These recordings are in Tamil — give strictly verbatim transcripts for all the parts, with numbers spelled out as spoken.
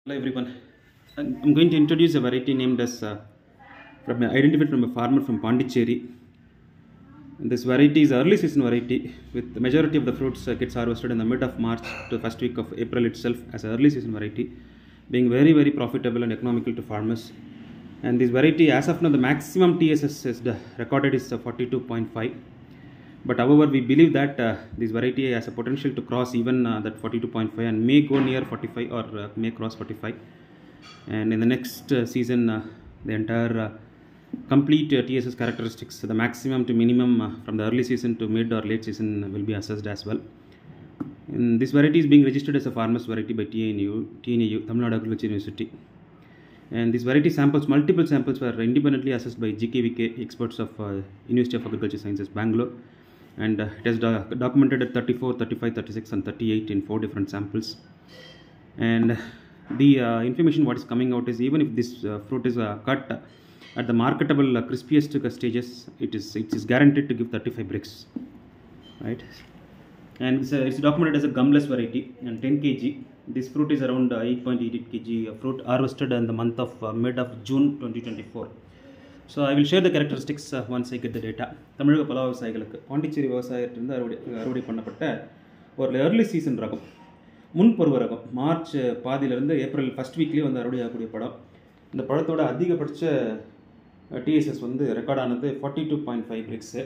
Hello everyone. I'm going to introduce a variety named as uh, from identified from a farmer from Pondicherry. And this variety is early season variety with the majority of the fruits uh, gets harvested in the mid of March to the first week of April itself as an early season variety, being very very profitable and economical to farmers. And this variety, as of now, the maximum T S S is the recorded is uh, forty-two point five. But however, we believe that uh, this variety has a potential to cross even uh, that forty-two point five and may go near forty-five or uh, may cross forty-five. And in the next uh, season, uh, the entire uh, complete uh, T S S characteristics, the maximum to minimum uh, from the early season to mid or late season will be assessed as well. And this variety is being registered as a farmers variety by T N U, T N U, Tamil Nadu Agriculture University. And this variety samples, multiple samples were independently assessed by G K V K experts of uh, University of Agriculture Sciences, Bangalore. And uh, it has do documented at thirty-four, thirty-five, thirty-six and thirty-eight in four different samples. And the uh, information what is coming out is, even if this uh, fruit is uh, cut at the marketable uh, crispiest stages, it is it is guaranteed to give thirty-five bricks, right? And it's, uh, it's documented as a gumless variety and ten kilograms. This fruit is around uh, eight point eight eight kilograms fruit harvested in the month of uh, mid of June twenty twenty-four. So I will share the characteristics uh, once I get the data. தமிழக பல விவசாயிகளுக்கு பாண்டிச்சேரி விவசாயத்திலிருந்து அறுவடை அறுவடை பண்ணப்பட்ட ஒரு ஏர்லி சீசன் ரகம், முன்பருவ ரகம், மார்ச் பாதியிலிருந்து ஏப்ரல் ஃபர்ஸ்ட் வீக்லேயே வந்து அறுவடை ஆகக்கூடிய பழம். இந்த பழத்தோட அதிகபட்ச டிஎஸ்எஸ் வந்து ரெக்கார்டானது forty two point five brix.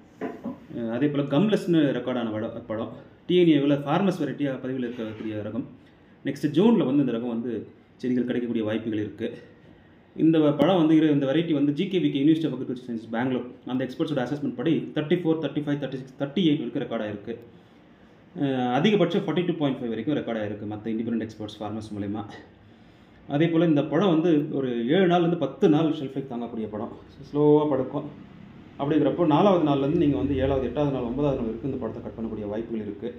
அதே போல் கம்லெஸ்னு ரெக்கார்டான படம் படம் டிஎன்ஏவில் ஃபார்மஸ் வெரைட்டியாக பதிவில் இருக்கக்கூடிய ரகம். நெக்ஸ்ட் ஜூனில் வந்து இந்த ரகம் வந்து செடிகள் கிடைக்கக்கூடிய வாய்ப்புகள் இருக்குது. இந்த பழம் வந்து இந்த வெரைட்டி வந்து GKVK university of agriculture science Bangalore அந்த எக்ஸ்பர்ட்ஸோட அசஸ்மெண்ட் படி thirty four thirty five thirty six thirty eight வரைக்கும் ரெக்கார்ட் ஆயிருக்கு. அதிகபட்சம் ஃபார்ட்டி டூ பாயிண்ட் ஃபைவ் வரைக்கும் ரெக்கார்ட் ஆயிருக்கு மற்ற இண்டிபெண்டன்ட் எக்ஸ்பர்ட்ஸ் ஃபார்மர்ஸ் மூலமா. அதே போல் இந்த பழம் வந்து ஒரு ஏழு நாள்லேருந்து பத்து நாள் ஷெல்ஃப் லைஃப் தாங்கக்கூடிய படம், ஸ்லோவாக படுக்கும். அப்படிங்கிறப்போ நாலாவது நாள்லேருந்து நீங்கள் வந்து ஏழாவது எட்டாவது நாள் ஒன்பதாவது நாள் வரைக்கும் இந்த படத்தை கட் பண்ணக்கூடிய வாய்ப்புகள் இருக்குது.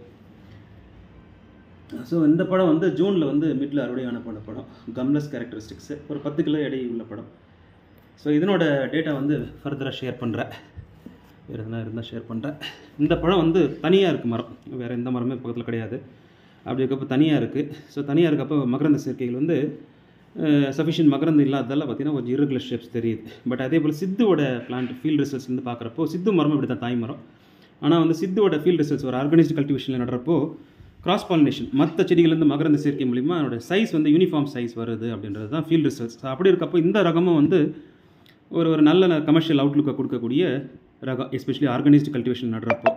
ஸோ இந்த படம் வந்து ஜூனில் வந்து மிடில் அறுவடையான பண்ண படம், கம்லெஸ் கேரக்டரிஸ்டிக்ஸு, ஒரு பத்து கிலோ எடை உள்ள படம். ஸோ இதனோட டேட்டா வந்து ஃபர்தராக ஷேர் பண்ணுறேன், வேறு எதுனா இருந்தால் ஷேர் பண்ணுறேன். இந்த பழம் வந்து தனியாக இருக்குது மரம், வேறு எந்த மரமே பக்கத்தில் கிடையாது. அப்படி இருக்கப்போ தனியாக இருக்குது. ஸோ தனியாக இருக்கப்போ மகரந்த சேர்க்கைகள் வந்து சஃபிஷியன்ட் மகரந்து இல்லாததால் பார்த்திங்கன்னா கொஞ்சம் irregular ஷேப்ஸ் தெரியுது. பட் அதே போல் சித்துவோட பிளான்ட் ஃபீல்டு ரிசல்ட்ஸ் வந்து பார்க்குறப்போ சித்து மரம் இப்படி தான் தாய் மரம். ஆனால் வந்து சித்துவோட ஃபீல்டு ரிசல்ட்ஸ் ஒரு ஆர்கனைஸ்டு கல்டிவேஷனில் நடுறப்போ கிராஸ் பாலினேஷன் மற்ற செடிகள்லேருந்து மகரந்த சேர்க்கை மூலிமா அதோட சைஸ் வந்து யூனிஃபார்ம் சைஸ் வருது அப்படின்றது தான் ஃபீல்டு ரிசல்ட்ஸ். அப்படி இருக்கப்போ இந்த ரகமும் வந்து ஒரு ஒரு நல்ல கமர்ஷியல் அவுட்லுக்கை கொடுக்கக்கூடிய ரகம், எஸ்பெஷலி ஆர்கனைஸ்டு கல்டிவேஷன் நடுறப்போ.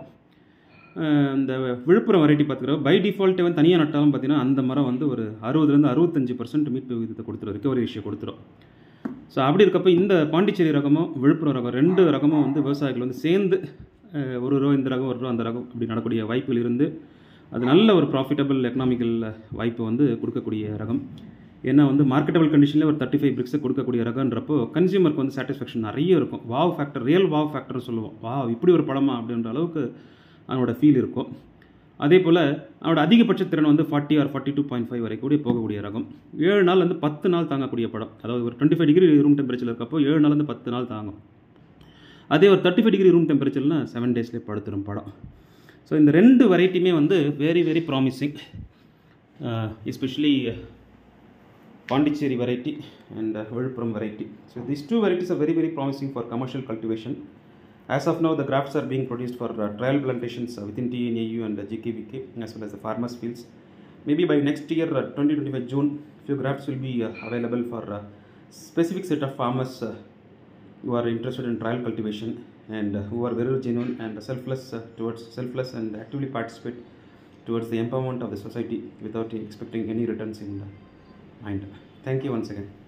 இந்த விழுப்புரம் வெரைட்டி பார்த்துக்கிறோம், பை டிஃபால்ட்டே வந்து தனியாக நட்டாலும் பார்த்தீங்கன்னா அந்த மரம் வந்து ஒரு அறுபதுலேருந்து அறுபத்தஞ்சு பர்சன்ட் மீட்பு விகிதத்தை கொடுத்துரும், ரிகவரி ரேஷியோ கொடுத்துரும். ஸோ அப்படி இருக்கப்போ இந்த பாண்டிச்சேரி ரகமும் விழுப்புரம் ரகம் ரெண்டு ரகமும் வந்து விவசாயிகள் வந்து சேர்ந்து ஒரு ரூபா இந்த ரகம் ஒரு ரூபா அந்த ரகம் அப்படி நடக்கூடிய வாய்ப்புகள் இருந்து அது நல்ல ஒரு ப்ராஃபிட்டபிள் எக்கனாமிக்கல் வாய்ப்பு வந்து கொடுக்கக்கூடிய ரகம். ஏன்னா வந்து மார்க்கெட்டபிள் கண்டிஷனில் ஒரு தேர்ட்டி ஃபைவ் பிரிக்ஸை கொடுக்கக்கூடிய ரகன்றப்போ கன்சியூமருக்கு வந்து சாட்டிஸ்ஃபேக்ஷன் நிறைய இருக்கும். வாவ் ஃபேக்டர், ரியல் வாவ் ஃபேக்டர்னு சொல்லுவோம். வா இப்படி ஒரு படமா அப்படின்ற அளவுக்கு அவனோட ஃபீல் இருக்கும். அதே போல் அவனோட அதிகபட்ச திறன் வந்து forty or forty two point five வரைக்கும் கூட போகக்கூடிய ரகம். ஏழு நாள் வந்து பத்து நாள் தாங்கக்கூடிய படம், அதாவது ஒரு twenty five degree room temperature இருக்கப்போ ஏழு நாள் வந்து பத்து நாள் தாங்கும். அதே ஒரு தேர்ட்டி ஃபைவ் டிகிரி ரூம் டெம்பரேச்சர்னா செவன் டேஸ்லேயே படுத்துரும் படம். ஸோ இந்த ரெண்டு வெரைட்டியுமே வந்து very very promising, especially Pondicherry variety and Viluppuram variety. So these two varieties are very very promising for commercial cultivation. As of now, the grafts are being produced for uh, trial plantations uh, within T N A U and uh, G K V K as well as the farmers fields. Maybe by next year, uh, twenty twenty-five June, few grafts will be uh, available for uh, specific set of farmers uh, who are interested in trial cultivation and uh, who are very genuine and selfless uh, towards selfless and actively participate towards the empowerment of the society without expecting any returns in mind. Thank you once again.